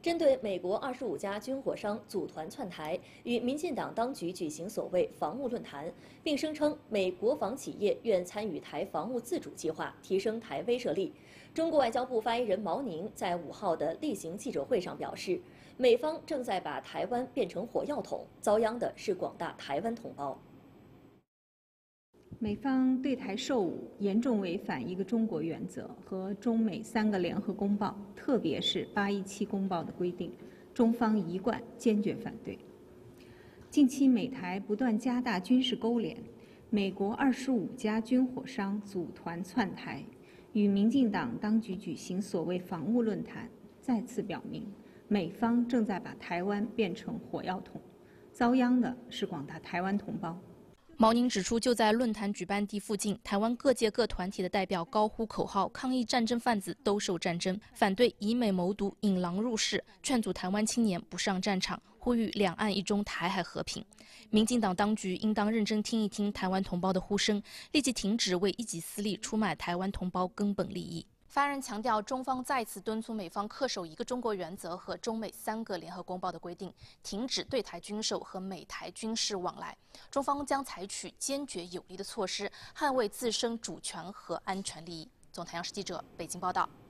针对美国25家军火商组团窜台，与民进党当局举行所谓防务论坛，并声称美国防企业愿参与台防务自主计划，提升台威慑力。中国外交部发言人毛宁在5号的例行记者会上表示，美方正在把台湾变成火药桶，遭殃的是广大台湾同胞。 美方对台售武严重违反一个中国原则和中美3个联合公报，特别是817公报的规定，中方一贯坚决反对。近期美台不断加大军事勾连，美国25家军火商组团窜台，与民进党当局举行所谓防务论坛，再次表明美方正在把台湾变成火药桶，遭殃的是广大台湾同胞。 毛宁指出，就在论坛举办地附近，台湾各界各团体的代表高呼口号，抗议战争贩子兜售战争，反对以美谋独、引狼入室，劝阻台湾青年不上战场，呼吁两岸一中台海和平。民进党当局应当认真听一听台湾同胞的呼声，立即停止为一己私利出卖台湾同胞根本利益。 发言人强调，中方再次敦促美方恪守一个中国原则和中美3个联合公报的规定，停止对台军售和美台军事往来。中方将采取坚决有力的措施，捍卫自身主权和安全利益。总台央视记者北京报道。